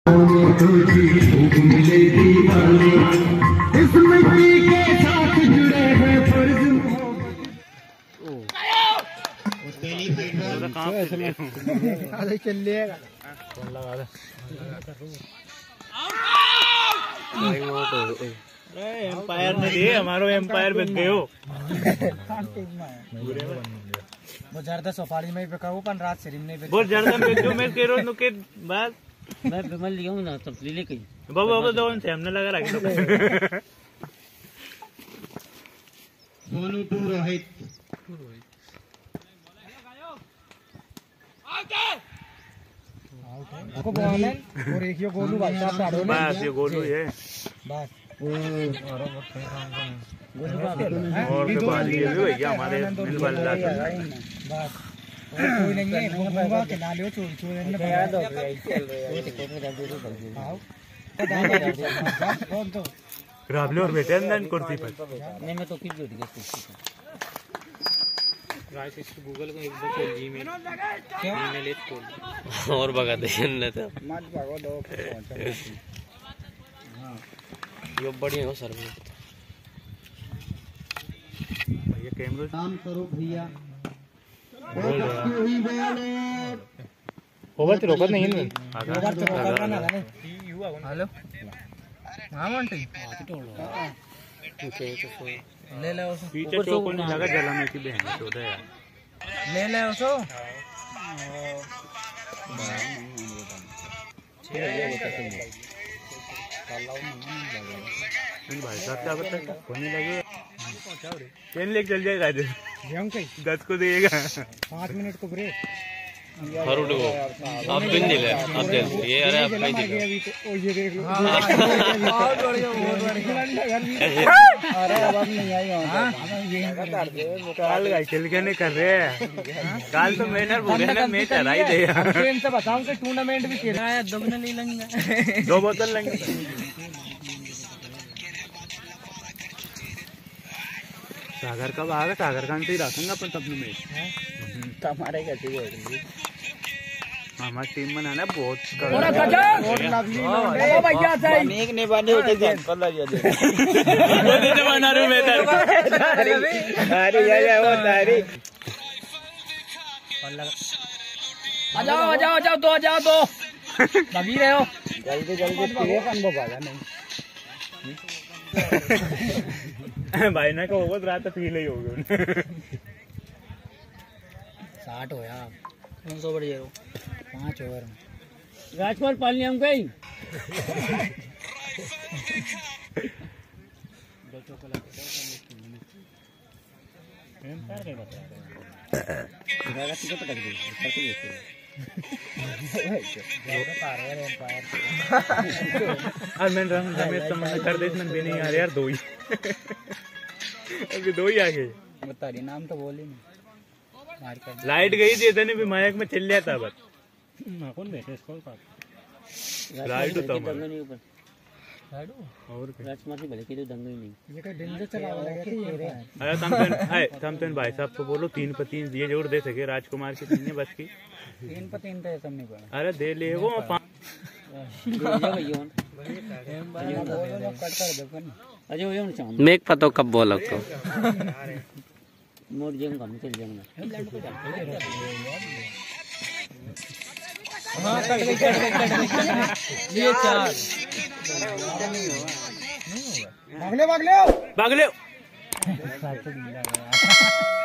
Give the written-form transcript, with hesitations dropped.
empire ने दिए हमारो एम्पायर बन गए हो वो जर्दा सफारी में बेका वो पन रात से रिमने वो जर्दा में जो मैं कह रहा हूं के बस मैं बिमल लिया हूं ना सब ले कहीं बाबू बाबू दोन से हमने लगा रखा सोनू टू रोहित को बॉल है और एक यो गोलू भाई साहब डालो ना बस ये गोलू है बस और के बाद ये भी भैया हमारे मिल वाले बस कोई नहीं है घूमवा के ना लियो चोरी चोरी ने याद हो गया खेल रहे हैं आओ कौन तो राबले और बेटे अंदर कुर्सी पर नहीं मैं तो फिर जोड़ दिया गाइस इसको गूगल को एक बार खोल जी में ईमेल एक खोल और भगा दे न तो मत भागो दो हां ये बढ़िया हो सर भैया कैमरा काम करो भैया ओवर तो रोकत नहीं है ओवर तो रोकत ना है हेलो हां मंटी ले ले उसको पीछे चौको नहीं लगा जला में की बहन चोदा यार ले ले उसको भाई साहब क्या बता होने लगे ट्रेन लेके चल जाएगा 10 को देगा 5 मिनट को ब्रेक फरुट को अब दिन दे ले अब दे ये अरे अब नहीं दे ओ ये देख लो बहुत बढ़िया अरे अब नहीं आई काल खेल के नहीं कर रहे हैं काल तो मैंने बोले ना मैच हरा ही दे ट्रेन से बताऊं कि टूर्नामेंट भी खेल रहा है दो नहीं लेंगे 2 बोतल लेंगे सागर कब आएगा सागर खान से ही रखेंगे अपन तब में हमारे कैसे हमारी टीम बनाना बहुत भैया एक ने बने होते थे पल्ला दिया दे नहीं बना रहा मैं अरे या वो तारी आ जाओ तो लगी रहे हो जल्दी तेरे कन वो भागा नहीं भाई ना को बहुत रात फील ही होगी 60 हो यार 300 बढ़ जाओ 5 ओवर में राजकुमार पालनी हम गई रमेश संबंध कर दे इसमें भी नहीं आ रहे यार 2 ही अभी 2 ही आ गए बता रही नाम तो बोली नहीं लाइट गई थी इतने भी मायक में चल लिया था बस कौन बैठे इसको लाइट तो दंग नहीं ऊपर और राजकुमार से भले के तो दंग ही नहीं ये का दिन से चला वाला है अरे तुम भाई साहब को बोलो 3 पर 3 दिए जरूर दे सके राजकुमार की 3 बस की 3 पर 3 तो ऐसा नहीं पड़ा अरे दे ले वो 5 अजय वो मैं एक पता कब बोला तो मोड़ जाऊंगा मैं चल जाऊंगा हां कट गई ये 4 भाग ले